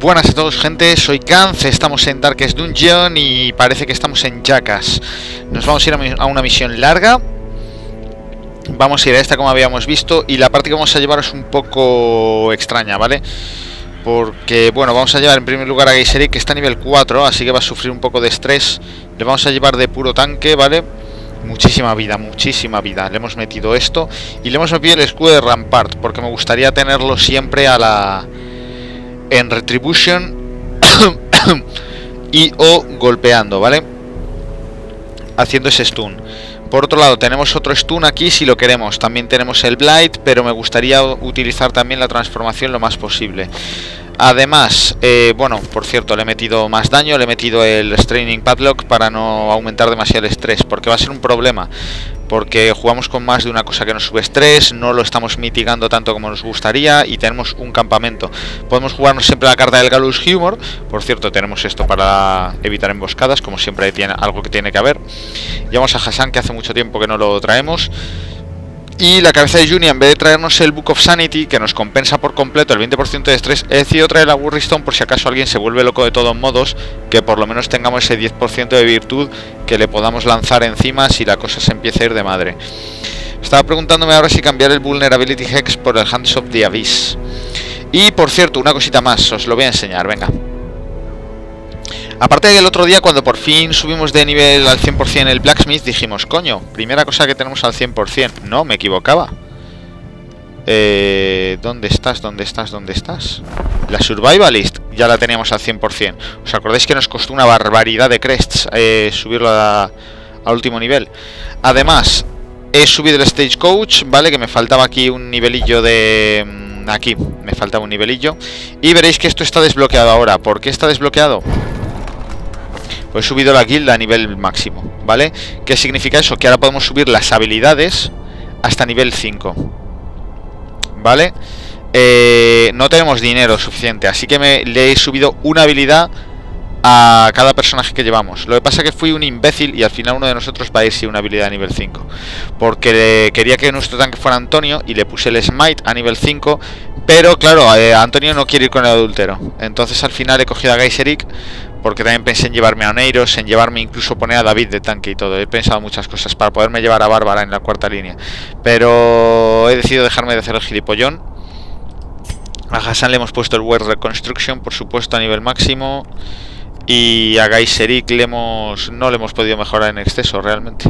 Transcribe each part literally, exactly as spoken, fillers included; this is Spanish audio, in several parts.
Buenas a todos, gente, soy Gantz, estamos en Darkest Dungeon y parece que estamos en Jackass. Nos vamos a ir a una misión larga. Vamos a ir a esta como habíamos visto. Y la parte que vamos a llevar es un poco extraña, ¿vale? Porque, bueno, vamos a llevar en primer lugar a Geyserik, que está a nivel cuatro, así que va a sufrir un poco de estrés. Le vamos a llevar de puro tanque, ¿vale? Muchísima vida, muchísima vida. Le hemos metido esto y le hemos metido el escudo de Rampart, porque me gustaría tenerlo siempre a la... en Retribution y o golpeando, ¿vale? Haciendo ese stun. Por otro lado tenemos otro stun aquí si lo queremos. También tenemos el Blight, pero me gustaría utilizar también la transformación lo más posible. Además, eh, bueno, por cierto, le he metido más daño, le he metido el Straining Padlock para no aumentar demasiado el estrés, porque va a ser un problema. Porque jugamos con más de una cosa que nos sube estrés, no lo estamos mitigando tanto como nos gustaría y tenemos un campamento. Podemos jugarnos siempre la carta del Gallows Humor. Por cierto, tenemos esto para evitar emboscadas, como siempre tiene algo que tiene que haber. Llevamos a Hassan, que hace mucho tiempo que no lo traemos. Y la cabeza de Junia, en vez de traernos el Book of Sanity, que nos compensa por completo el veinte por ciento de estrés, he decidido traer la Worrystone por si acaso alguien se vuelve loco de todos modos, que por lo menos tengamos ese diez por ciento de virtud que le podamos lanzar encima si la cosa se empieza a ir de madre. Estaba preguntándome ahora si cambiar el Vulnerability Hex por el Hands of the Abyss. Y por cierto, una cosita más, os lo voy a enseñar, venga. Aparte del otro día, cuando por fin subimos de nivel al cien por cien el Blacksmith, dijimos, coño, primera cosa que tenemos al cien por cien. No, me equivocaba. Eh, ¿Dónde estás? ¿Dónde estás? ¿Dónde estás? La Survivalist ya la teníamos al cien por cien. ¿Os acordáis que nos costó una barbaridad de crests eh, subirlo a, al último nivel? Además, he subido el Stagecoach, ¿vale? Que me faltaba aquí un nivelillo de... Aquí, me faltaba un nivelillo. Y veréis que esto está desbloqueado ahora. ¿Por qué está desbloqueado? Pues he subido la guilda a nivel máximo, ¿vale? ¿Qué significa eso? Que ahora podemos subir las habilidades hasta nivel cinco, ¿vale? Eh, no tenemos dinero suficiente, así que me, le he subido una habilidad a cada personaje que llevamos. Lo que pasa es que fui un imbécil y al final uno de nosotros va a ir sin una habilidad a nivel cinco. Porque le, quería que nuestro tanque fuera Antonio y le puse el Smite a nivel cinco. Pero claro, eh, Antonio no quiere ir con el adúltero. Entonces al final he cogido a Geyserik, porque también pensé en llevarme a Oneiros, en llevarme incluso poner a David de tanque y todo. He pensado muchas cosas para poderme llevar a Bárbara en la cuarta línea. Pero he decidido dejarme de hacer el gilipollón. A Hassan le hemos puesto el Word Reconstruction, por supuesto, a nivel máximo. Y a Geyserik le hemos, no le hemos podido mejorar en exceso realmente.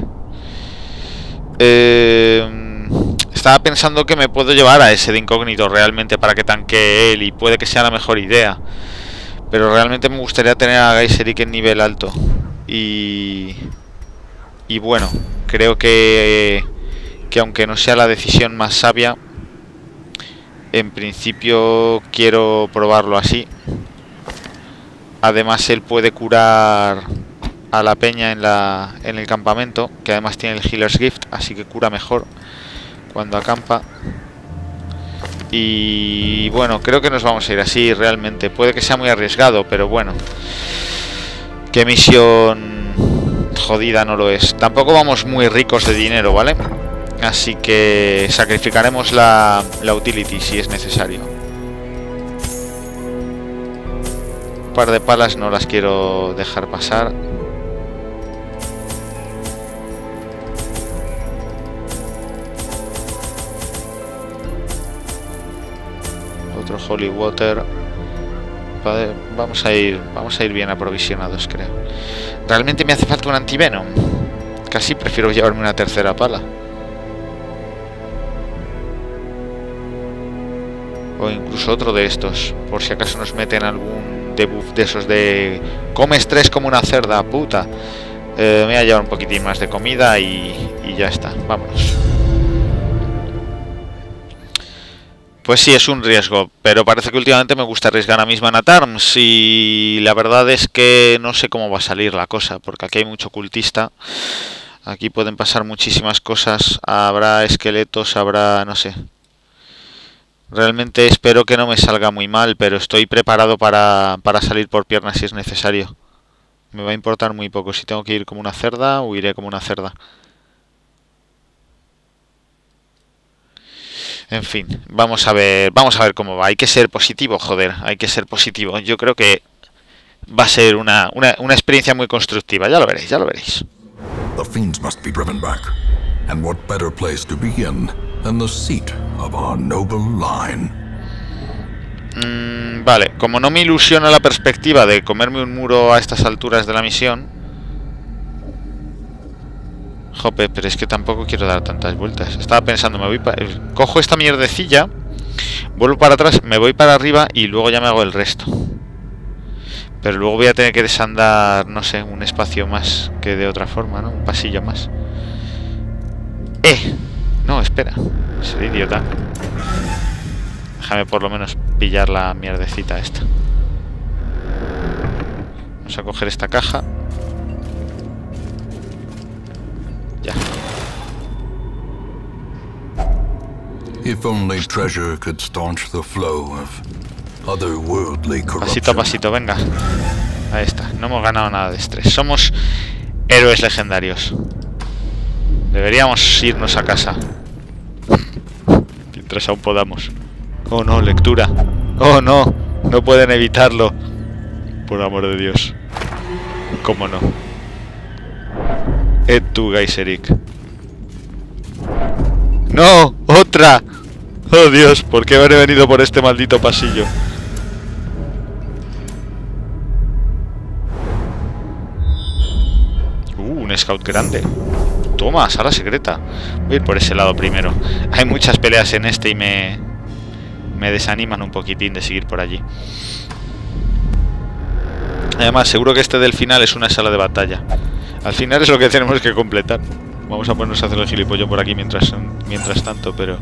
Eh, estaba pensando que me puedo llevar a ese de incógnito realmente para que tanquee él y puede que sea la mejor idea. Pero realmente me gustaría tener a Geyserik en nivel alto. Y... Y bueno, creo que... Que aunque no sea la decisión más sabia, en principio quiero probarlo así. Además él puede curar a la peña en, la, en el campamento, que además tiene el Healer's Gift, así que cura mejor cuando acampa. Y bueno, creo que nos vamos a ir así realmente. Puede que sea muy arriesgado, pero bueno. Qué misión jodida no lo es. Tampoco vamos muy ricos de dinero, ¿vale? Así que sacrificaremos la, la utility si es necesario. Un par de palas no las quiero dejar pasar. Otro Holy Water. Vamos a ir, vamos a ir bien aprovisionados, creo. Realmente me hace falta un antivenom. Casi prefiero llevarme una tercera pala. O incluso otro de estos, por si acaso nos meten algún debuff de esos de comes tres como una cerda, puta. Eh, me voy a llevar un poquitín más de comida y, y ya está, vámonos. Pues sí, es un riesgo, pero parece que últimamente me gusta arriesgar a mis Man at Arms y la verdad es que no sé cómo va a salir la cosa, porque aquí hay mucho cultista, aquí pueden pasar muchísimas cosas, habrá esqueletos, habrá, no sé. Realmente espero que no me salga muy mal, pero estoy preparado para, para salir por piernas si es necesario. Me va a importar muy poco, si tengo que ir como una cerda, huiré como una cerda. En fin, vamos a ver, vamos a ver cómo va. Hay que ser positivo, joder, hay que ser positivo. Yo creo que va a ser una, una, una experiencia muy constructiva. Ya lo veréis, ya lo veréis. The fiends must be driven back. And what better place to begin than the seat of our noble line? Mm, vale, como no me ilusiona la perspectiva de comerme un muro a estas alturas de la misión. Jope, pero es que tampoco quiero dar tantas vueltas. Estaba pensando, me voy para... cojo esta mierdecilla, vuelvo para atrás, me voy para arriba y luego ya me hago el resto. Pero luego voy a tener que desandar, no sé, un espacio más que de otra forma, ¿no? Un pasillo más. ¡Eh! No, espera. Soy idiota. Déjame por lo menos pillar la mierdecita esta. Vamos a coger esta caja. Ya. If only treasure could staunch the flow of otherworldly corruption. Pasito a pasito, venga. Ahí está. No hemos ganado nada de estrés. Somos héroes legendarios. Deberíamos irnos a casa. Mientras aún podamos. Oh no, lectura. Oh no, no pueden evitarlo. Por amor de Dios. ¿Cómo no? Et tu, Gaiserik. ¡No! ¡Otra! ¡Oh Dios! ¿Por qué habré venido por este maldito pasillo? Uh, un scout grande. Toma, sala secreta. Voy a ir por ese lado primero. Hay muchas peleas en este y me... me desaniman un poquitín de seguir por allí. Además, seguro que este del final es una sala de batalla. Al final es lo que tenemos que completar. Vamos a ponernos a hacer el gilipollo por aquí mientras, mientras tanto, pero...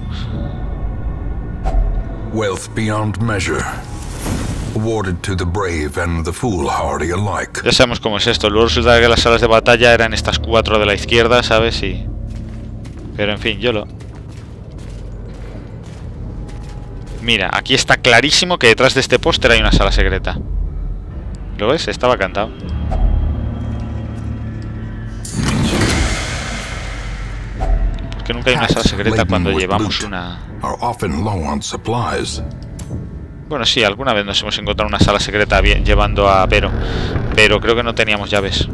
Wealth beyond measure. Awarded to the brave and the foolhardy alike. Ya sabemos cómo es esto. Luego resulta que las salas de batalla eran estas cuatro de la izquierda, ¿sabes? Y... pero en fin, yo lo... Mira, aquí está clarísimo que detrás de este póster hay una sala secreta. ¿Lo ves? Estaba cantado. ¿Por qué nunca hay una sala secreta cuando llevamos una...? Bueno, sí, alguna vez nos hemos encontrado una sala secreta bien, llevando a Pero. Pero creo que no teníamos llaves.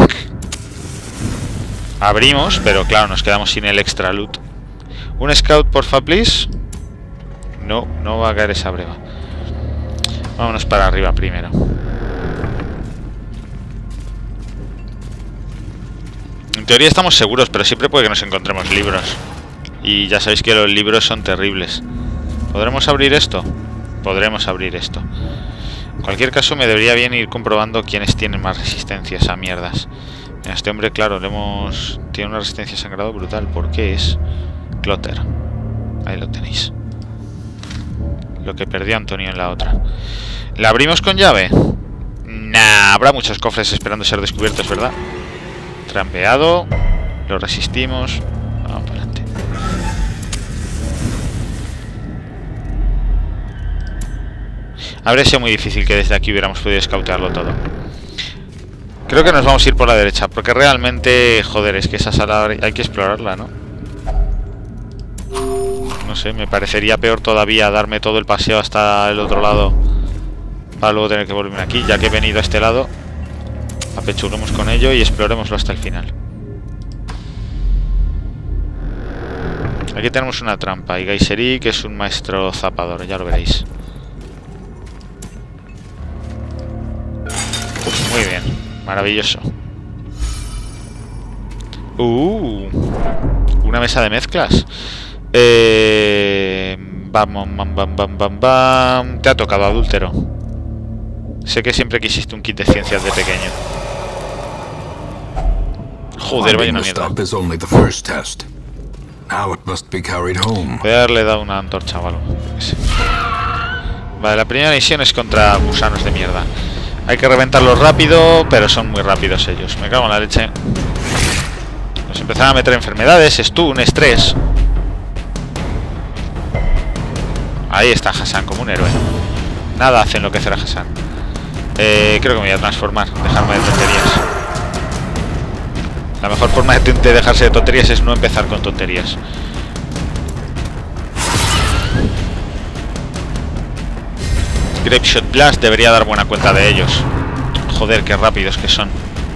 Abrimos, pero claro, nos quedamos sin el extra loot. Un scout, porfa, please. No, no va a caer esa breva. Vámonos para arriba primero. En teoría estamos seguros, pero siempre puede que nos encontremos libros. Y ya sabéis que los libros son terribles. ¿Podremos abrir esto? Podremos abrir esto. En cualquier caso, me debería bien ir comprobando quiénes tienen más resistencias a mierdas. Mira, este hombre, claro, le hemos... tiene una resistencia a sangrado brutal. ¿Por qué es? Clotter. Ahí lo tenéis. Lo que perdió Antonio en la otra. ¿La abrimos con llave? Nah, habrá muchos cofres esperando ser descubiertos, ¿verdad? Trampeado. Lo resistimos. Vamos para adelante. Habría sido muy difícil que desde aquí hubiéramos podido escautearlo todo. Creo que nos vamos a ir por la derecha, porque realmente, joder, es que esa sala hay que explorarla, ¿no? No sé, me parecería peor todavía darme todo el paseo hasta el otro lado para luego tener que volverme aquí, ya que he venido a este lado. Apechuguemos con ello y explorémoslo hasta el final. Aquí tenemos una trampa y Gaiserik, que es un maestro zapador, ya lo veréis. Muy bien, maravilloso. Uh, una mesa de mezclas. Eh, bam, bam, bam, bam, bam, bam. Te ha tocado, adúltero. Sé que siempre quisiste un kit de ciencias de pequeño. Joder, vaya una mierda. Voy a haberle dado una antorcha o algo. Vale, la primera misión es contra gusanos de mierda. Hay que reventarlos rápido, pero son muy rápidos ellos. Me cago en la leche. Nos empezaron a meter enfermedades, stun, estrés. Ahí está Hassan, como un héroe. Nada hace enloquecer a Hassan. Eh, creo que me voy a transformar. Dejarme de tonterías. La mejor forma de, de dejarse de tonterías es no empezar con tonterías. Grape Shot Blast debería dar buena cuenta de ellos. Joder, qué rápidos que son.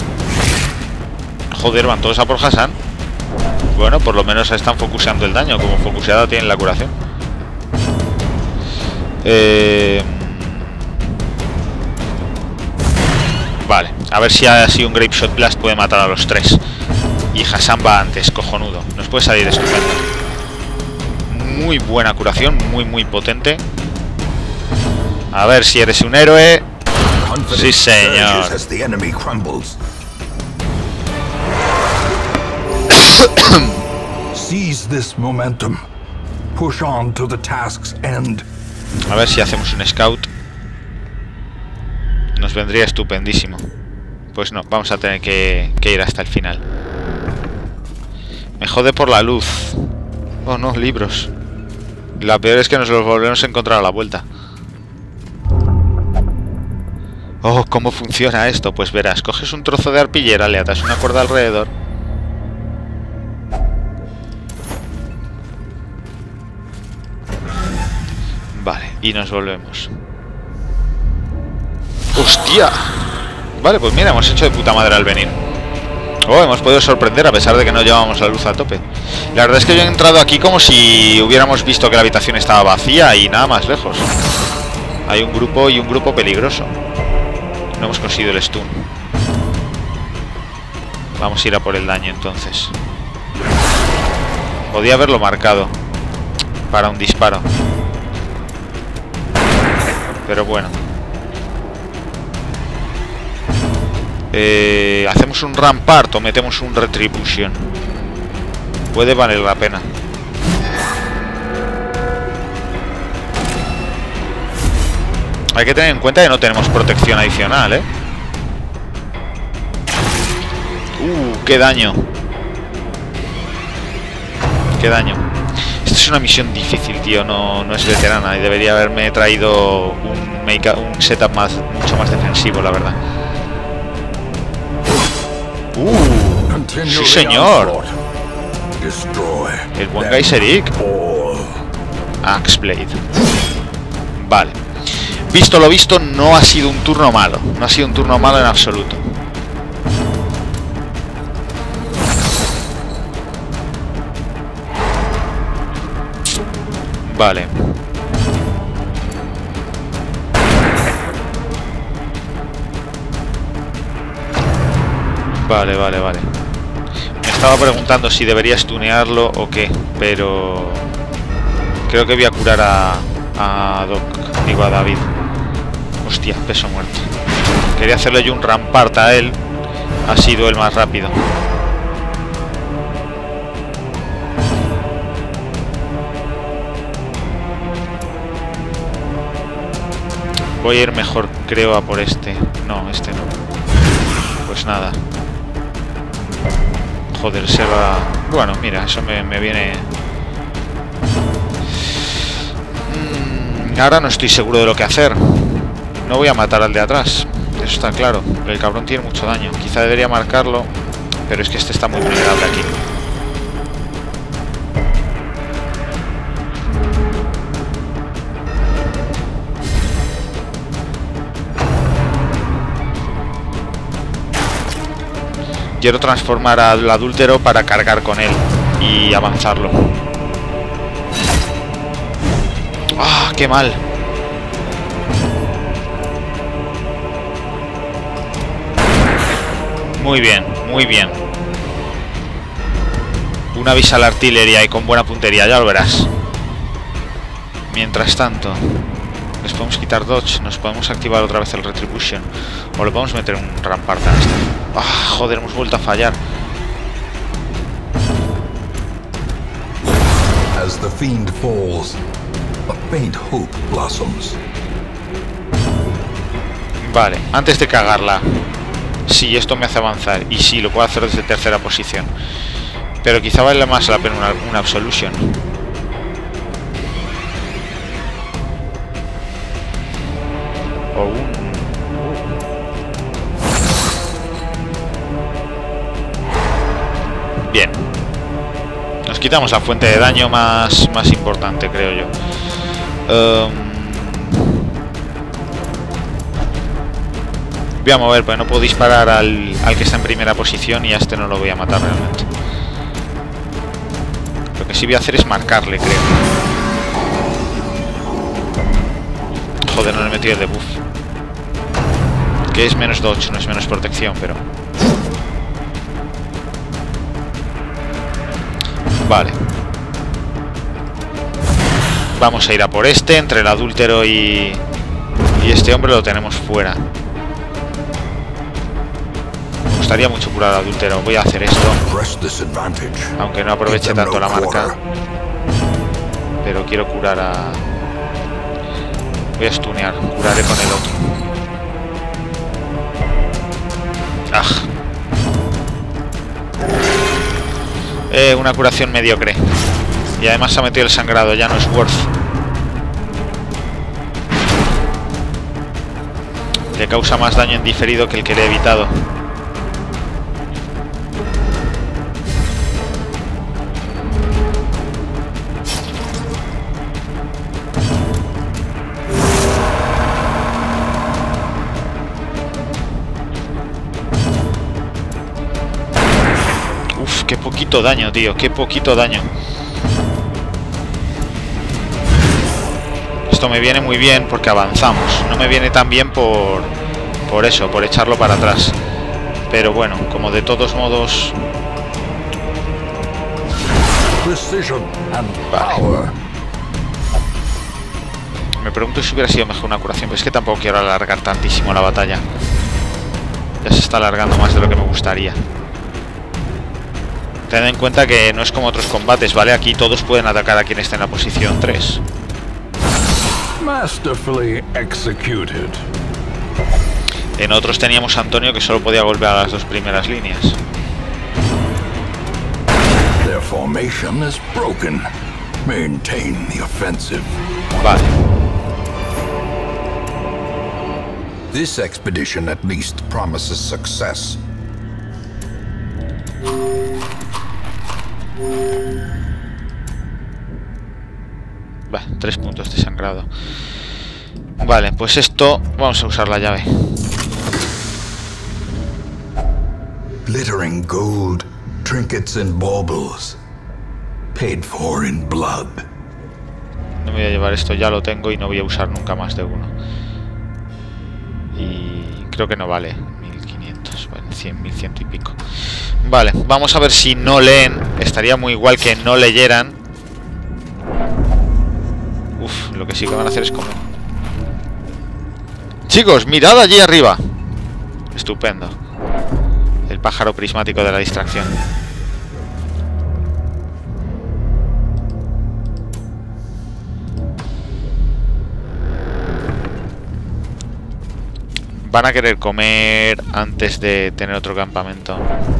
Joder, van todos a por Hassan. Bueno, por lo menos están focuseando el daño. Como focuseada tienen la curación. Eh... Vale, a ver si así un Grape Shot Blast puede matar a los tres. Y Hassan va antes, cojonudo. Nos puede salir estupendo. Muy buena curación, muy muy potente. A ver si eres un héroe. Sí, señor. Seize this momentum. Push on to the task's end. A ver si hacemos un scout. Nos vendría estupendísimo. Pues no, vamos a tener que, que ir hasta el final. Me jode por la luz. Oh no, libros. La peor es que nos los volvemos a encontrar a la vuelta. Oh, ¿cómo funciona esto? Pues verás, coges un trozo de arpillera, le atas una cuerda alrededor. Vale, y nos volvemos. ¡Hostia! Vale, pues mira, hemos hecho de puta madre al venir. Oh, hemos podido sorprender a pesar de que no llevábamos la luz a tope. La verdad es que yo he entrado aquí como si hubiéramos visto que la habitación estaba vacía y nada más lejos. Hay un grupo y un grupo peligroso. No hemos conseguido el stun. Vamos a ir a por el daño entonces. Podía haberlo marcado para un disparo. Pero bueno. Eh, ¿Hacemos un rampart o metemos un retribution? Puede valer la pena. Hay que tener en cuenta que no tenemos protección adicional, ¿eh? Uh, qué daño. Qué daño. Esta es una misión difícil, tío. No, no es veterana y debería haberme traído un, make un setup más, mucho más defensivo, la verdad. Uh, sí señor. El buen Geyseric. Axeblade. Vale. Visto lo visto, no ha sido un turno malo. No ha sido un turno malo en absoluto. Vale. Vale, vale, vale. Me estaba preguntando si debería stunearlo o qué, pero creo que voy a curar a, a Doc, digo a David. Hostia, peso muerto. Quería hacerle yo un rampart a él. Ha sido el más rápido. Voy a ir mejor, creo, a por este. No, este no. Pues nada. Joder, se va... Bueno, mira, eso me, me viene... Mm, ahora no estoy seguro de lo que hacer. No voy a matar al de atrás. Eso está claro. El cabrón tiene mucho daño. Quizá debería marcarlo. Pero es que este está muy vulnerable aquí. Quiero transformar al adúltero para cargar con él y avanzarlo. ¡Ah, qué mal! Muy bien, muy bien. Una avisa a la artillería y con buena puntería, ya lo verás. Mientras tanto, les podemos quitar dodge, nos podemos activar otra vez el retribution o le podemos meter un rampart a este. Ah, joder, hemos vuelto a fallar. As the fiend falls, a faint hope blossoms. Vale, antes de cagarla. Sí, esto me hace avanzar. Y sí, lo puedo hacer desde tercera posición. Pero quizá vale más la pena una, una absolution. O un... Bien. Nos quitamos la fuente de daño más, más importante, creo yo. Um... Voy a mover, porque no puedo disparar al, al que está en primera posición y a este no lo voy a matar realmente. Lo que sí voy a hacer es marcarle, creo. Joder, no le he metido el debuff. Que es menos dodge, no es menos protección, pero... Vale. Vamos a ir a por este. Entre el adúltero y... Y este hombre lo tenemos fuera. Me gustaría mucho curar al adúltero. Voy a hacer esto. Aunque no aproveche tanto la marca. Pero quiero curar a... Voy a stunear. Curaré con el otro. Ah. Eh, una curación mediocre. Y además se ha metido el sangrado. Ya no es worth. Le causa más daño en diferido que el que le he evitado. Uf, qué poquito daño, tío. Qué poquito daño. Esto me viene muy bien porque avanzamos. No me viene tan bien por, por eso, por echarlo para atrás. Pero bueno, como de todos modos... Vale. Me pregunto si hubiera sido mejor una curación, pero es que tampoco quiero alargar tantísimo la batalla. Ya se está alargando más de lo que me gustaría. Tened en cuenta que no es como otros combates, ¿vale? Aquí todos pueden atacar a quien esté en la posición tres. Masterfully executed. En otros teníamos a Antonio que solo podía golpear a las dos primeras líneas. Their formation is broken. Maintain the offensive. Vale. This expedition at least promises success. Va, tres puntos de sangrado. Vale, pues esto... Vamos a usar la llave. Glittering gold, trinkets and baubles. Paid for in blood. No me voy a llevar esto, ya lo tengo y no voy a usar nunca más de uno. Y creo que no vale mil quinientos, vale, cien, mil cien y pico. Vale, vamos a ver si no leen. Estaría muy igual que no leyeran. Uf, lo que sí que van a hacer es comer. Chicos, mirad allí arriba. Estupendo. El pájaro prismático de la distracción. Van a querer comer antes de tener otro campamento.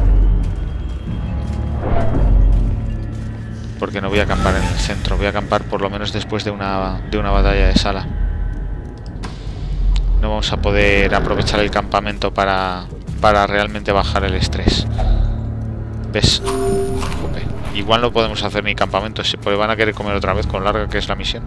Porque no voy a acampar en el centro. Voy a acampar por lo menos después de una, de una batalla de sala. No vamos a poder aprovechar el campamento para, para realmente bajar el estrés. ¿Ves? Jope. Igual no podemos hacer ni campamento, porque van a querer comer otra vez con larga que es la misión.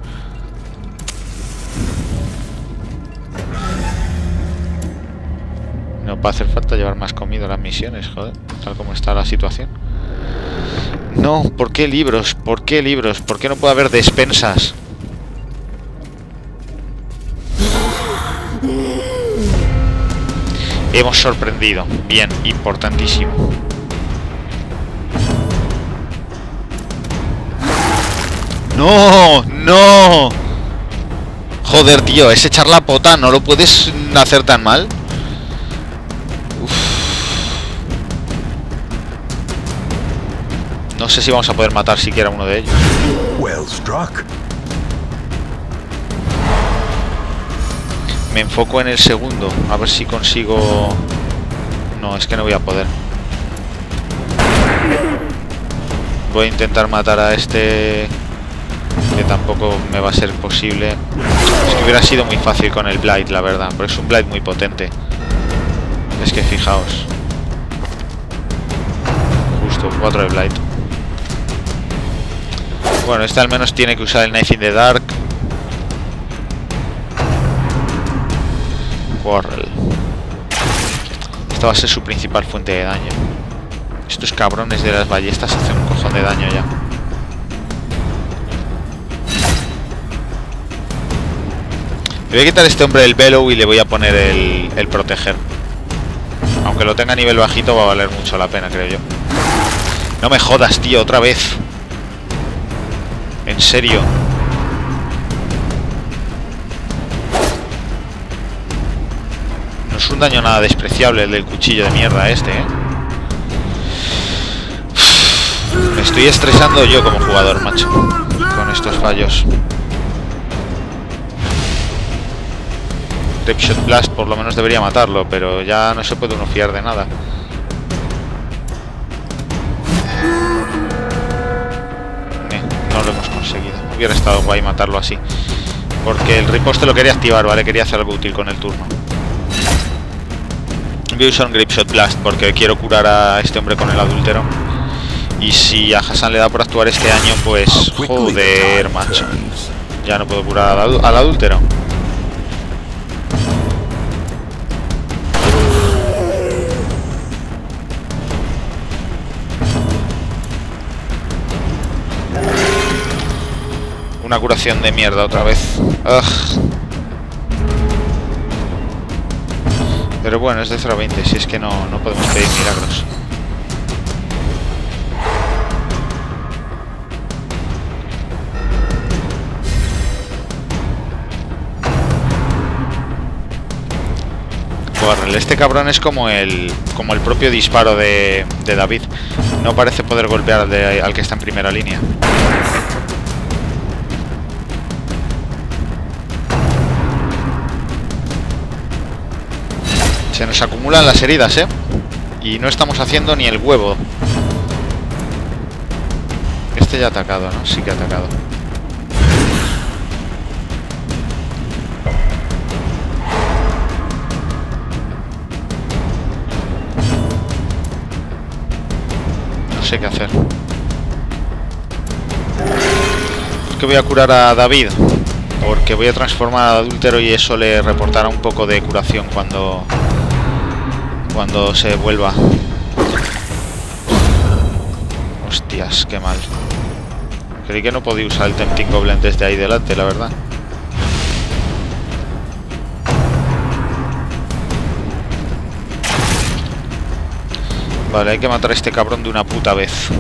No va a hacer falta llevar más comida a las misiones, joder, tal como está la situación. No, ¿por qué libros? ¿Por qué libros? ¿Por qué no puede haber despensas? Hemos sorprendido. Bien, importantísimo. ¡No! ¡No! Joder, tío, es echar la pota. ¿No lo puedes hacer tan mal? No sé si vamos a poder matar siquiera uno de ellos. Well struck. Me enfoco en el segundo. A ver si consigo... No, es que no voy a poder. Voy a intentar matar a este... Que tampoco me va a ser posible. Es que hubiera sido muy fácil con el Blight, la verdad. Pero es un Blight muy potente. Es que fijaos. Justo, cuatro de Blight. Bueno, este al menos tiene que usar el Knife in the Dark. Quarrel. Esto va a ser su principal fuente de daño. Estos cabrones de las ballestas hacen un cojón de daño ya. Le voy a quitar a este hombre el Bellow y le voy a poner el, el proteger. Aunque lo tenga a nivel bajito va a valer mucho la pena, creo yo. No me jodas, tío, otra vez. En serio. No es un daño nada despreciable el del cuchillo de mierda este, ¿eh? Me estoy estresando yo como jugador, macho, con estos fallos. Grapeshot Blast por lo menos debería matarlo, pero ya no se puede uno fiar de nada. Eh, no lo hemos conseguido. Hubiera estado guay matarlo así, porque el riposte lo quería activar, ¿vale? Quería hacer algo útil con el turno. Voy a usar un Grapeshot Blast porque quiero curar a este hombre con el adúltero. Y si a Hassan le da por actuar este año, pues joder, macho. Ya no puedo curar al, al adúltero. Una curación de mierda otra vez. Ugh. Pero bueno, es de cero a veinte, si es que no, no podemos pedir milagros. Warrel, este cabrón es como el como el propio disparo de, de David. No parece poder golpear al, de, al que está en primera línea. Se nos acumulan las heridas, ¿eh? Y no estamos haciendo ni el huevo. Este ya ha atacado, ¿no? Sí que ha atacado. No sé qué hacer. Es que voy a curar a David, porque voy a transformar al adúltero y eso le reportará un poco de curación cuando... cuando se vuelva. Hostias, qué mal. Creí que no podía usar el Tempting Goblin desde ahí delante, la verdad. Vale, hay que matar a este cabrón de una puta vez.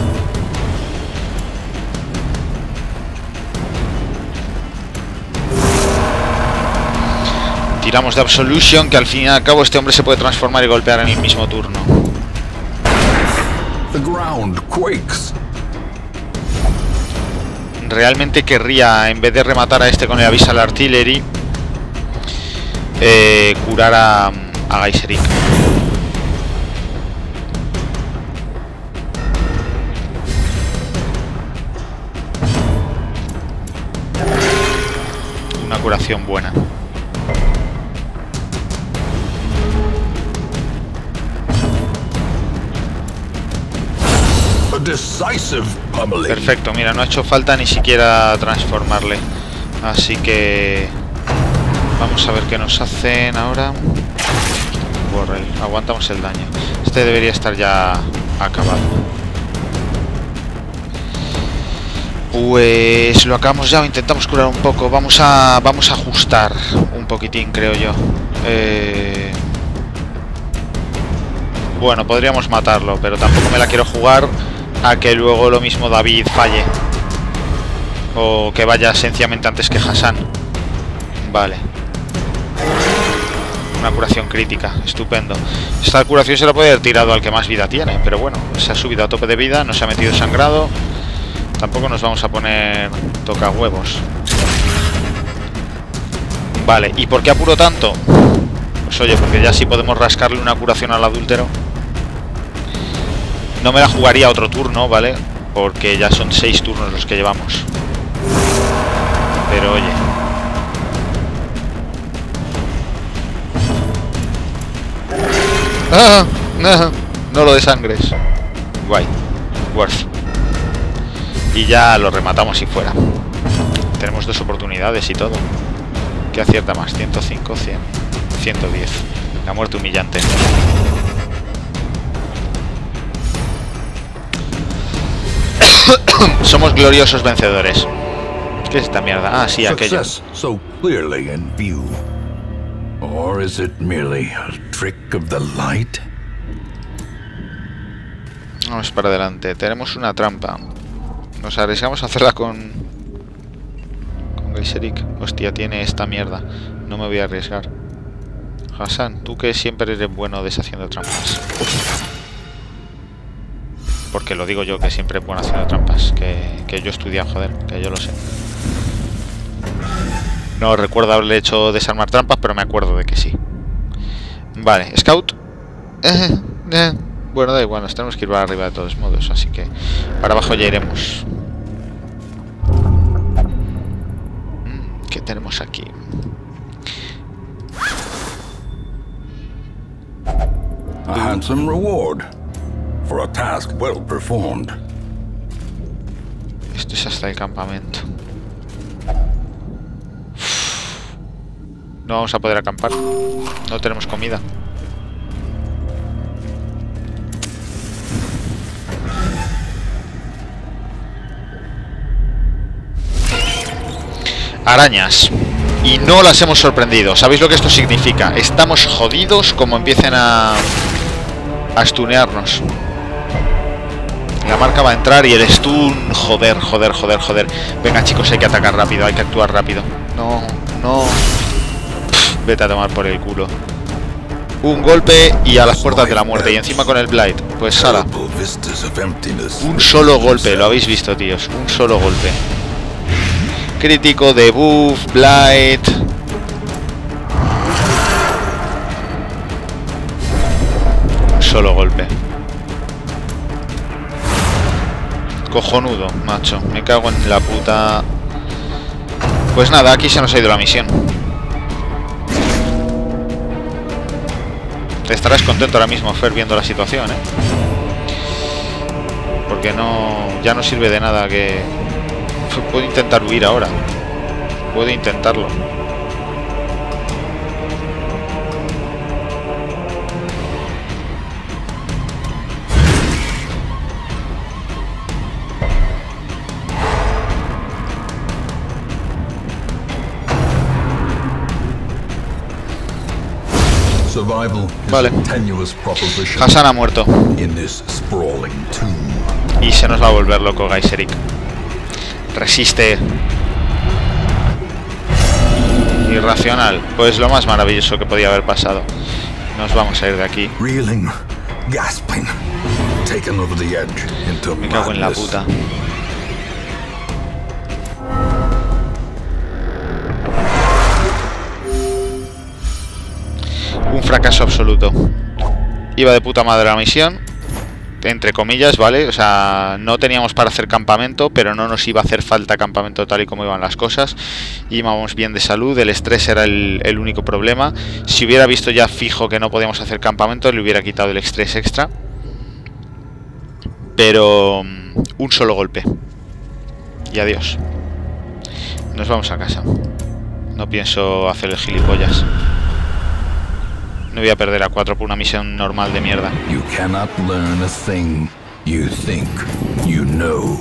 Tiramos de Absolution, que al fin y al cabo este hombre se puede transformar y golpear en el mismo turno. The ground quakes. Realmente querría, en vez de rematar a este con el Abyssal Artillery, eh, curar a, a Geyserik. Una curación buena. Perfecto, mira, no ha hecho falta ni siquiera transformarle. Así que vamos a ver qué nos hacen ahora. Warrel, aguantamos el daño. Este debería estar ya acabado. Pues lo acabamos ya o intentamos curar un poco. Vamos a vamos a ajustar un poquitín, creo yo. Eh... Bueno, podríamos matarlo, pero tampoco me la quiero jugar a que luego lo mismo David falle. O que vaya sencillamente antes que Hassan. Vale. Una curación crítica, estupendo. Esta curación se la puede haber tirado al que más vida tiene, pero bueno, se ha subido a tope de vida, no se ha metido sangrado. Tampoco nos vamos a poner toca huevos. Vale, ¿y por qué apuro tanto? Pues oye, porque ya sí podemos rascarle una curación al adúltero. No me la jugaría otro turno, ¿vale? Porque ya son seis turnos los que llevamos. Pero oye. ¡Ah! No, no lo desangres. Guay. Worth. Y ya lo rematamos y fuera. Tenemos dos oportunidades y todo. ¿Qué acierta más? ciento cinco, cien. ciento diez. La muerte humillante. Somos gloriosos vencedores. ¿Qué es esta mierda? Ah, sí, aquello. So clearly in view. Or is it merely a trick of the light? Vamos para adelante. Tenemos una trampa. Nos arriesgamos a hacerla con... con Gaiserik. Hostia, tiene esta mierda. No me voy a arriesgar. Hassan, tú que siempre eres bueno deshaciendo trampas. Porque lo digo yo, que siempre es bueno haciendo trampas. Que, que yo he estudiado, joder, que yo lo sé. No recuerdo haberle hecho desarmar trampas, pero me acuerdo de que sí. Vale, Scout. Eh, eh. Bueno, da igual, nos tenemos que ir para arriba de todos modos, así que para abajo ya iremos. ¿Qué tenemos aquí? A handsome reward for a task well performed. Esto es hasta el campamento. No vamos a poder acampar. No tenemos comida. Arañas. Y no las hemos sorprendido. ¿Sabéis lo que esto significa? Estamos jodidos como empiecen a... a stunearnos. La marca va a entrar y el stun... Joder, joder, joder, joder. Venga, chicos, hay que atacar rápido. Hay que actuar rápido. No, no... Pff, vete a tomar por el culo. Un golpe y a las puertas de la muerte. Y encima con el Blight. Pues sala. Un solo golpe. Lo habéis visto, tíos. Un solo golpe. Crítico, debuff, Blight. Solo golpe. Cojonudo, macho. Me cago en la puta. Pues nada, aquí se nos ha ido la misión. Te estarás contento ahora mismo, Fer, viendo la situación, ¿eh? Porque no... ya no sirve de nada que... Puedo intentar huir ahora. Puedo intentarlo. Vale. Hassan ha muerto. Y se nos va a volver loco Gaiserik. Resiste. Irracional. Pues lo más maravilloso que podía haber pasado. Nos vamos a ir de aquí. Me cago en la puta. Un fracaso absoluto. Iba de puta madre la misión, entre comillas, ¿vale? O sea, no teníamos para hacer campamento, pero no nos iba a hacer falta campamento tal y como iban las cosas. Íbamos bien de salud, el estrés era el, el único problema. Si hubiera visto ya fijo que no podíamos hacer campamento, le hubiera quitado el estrés extra. Pero un solo golpe. Y adiós. Nos vamos a casa. No pienso hacer el gilipollas. No voy a perder a cuatro por una misión normal de mierda. You cannot learn a thing you think you know.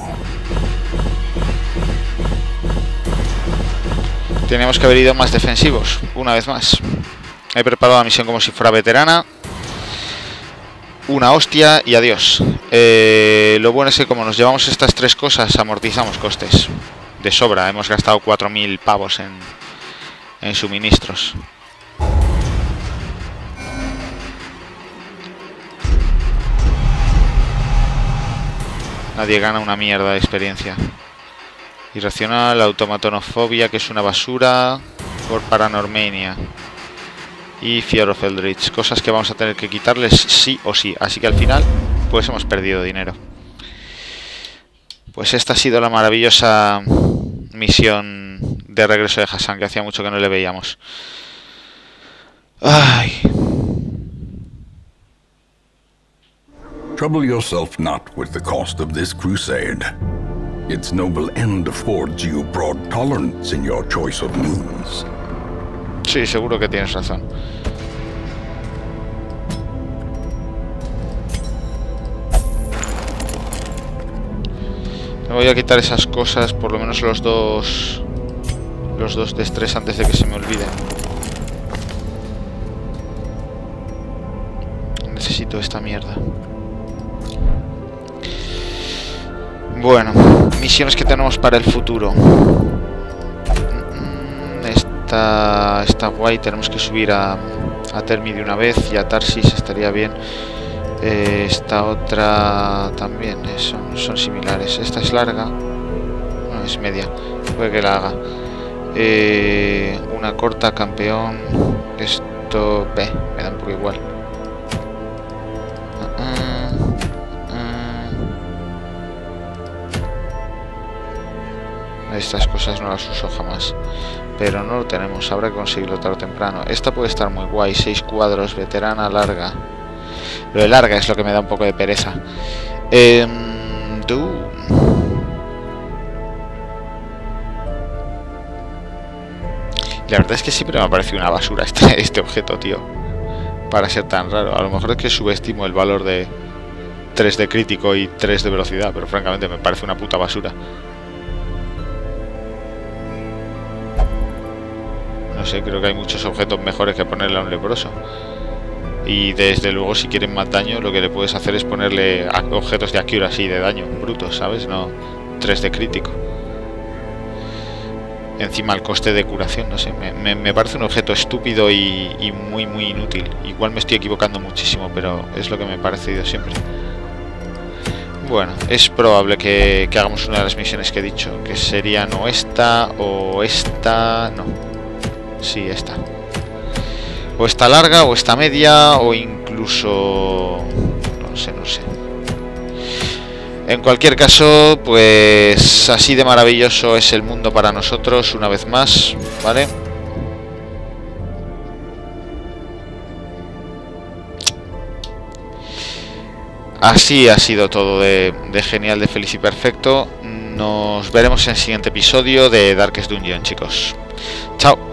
Tenemos que haber ido más defensivos, una vez más. He preparado la misión como si fuera veterana. Una hostia y adiós. Eh, lo bueno es que como nos llevamos estas tres cosas, amortizamos costes. De sobra, hemos gastado cuatro mil pavos en, en suministros. Nadie gana una mierda de experiencia. Irracional, automatonofobia, que es una basura. Por Paranormania. Y Fear of Eldritch. Cosas que vamos a tener que quitarles sí o sí. Así que al final, pues hemos perdido dinero. Pues esta ha sido la maravillosa misión de regreso de Hassan, que hacía mucho que no le veíamos. Ay... Trouble yourself not with the cost of this crusade. Its noble end affords you broad tolerance in your choice of means. Sí, seguro que tienes razón. Me voy a quitar esas cosas, por lo menos los dos... Los dos de estrés antes de que se me olviden. Necesito esta mierda. Bueno, misiones que tenemos para el futuro. Esta, está guay, tenemos que subir a, a Termi de una vez y a Tarsis estaría bien. Eh, esta otra también, eh, son, son similares. Esta es larga, no, es media, puede que la haga. Eh, una corta, campeón. Esto, ve, me da un poco igual. Estas cosas no las uso jamás, pero no lo tenemos, habrá que conseguirlo tarde o temprano. Esta puede estar muy guay, seis cuadros, veterana, larga. Lo de larga es lo que me da un poco de pereza. Eh, La verdad es que siempre me ha parecido una basura este, este objeto, tío, para ser tan raro. A lo mejor es que subestimo el valor de tres de crítico y tres de velocidad, pero francamente me parece una puta basura. No sé, creo que hay muchos objetos mejores que ponerle a un leproso. Y desde luego, si quieren más daño, lo que le puedes hacer es ponerle objetos de accuracy de daño brutos, ¿sabes? No tres de crítico. Encima el coste de curación, no sé, me, me, me parece un objeto estúpido y, y muy muy inútil. Igual me estoy equivocando muchísimo, pero es lo que me ha parecido siempre. Bueno, es probable que, que hagamos una de las misiones que he dicho, que serían o esta o esta... no, sí, esta. O esta larga, o esta media, o incluso... no sé, no sé. En cualquier caso, pues así de maravilloso es el mundo para nosotros, una vez más, ¿vale? Así ha sido todo de, de genial, de feliz y perfecto. Nos veremos en el siguiente episodio de Darkest Dungeon, chicos. Chao.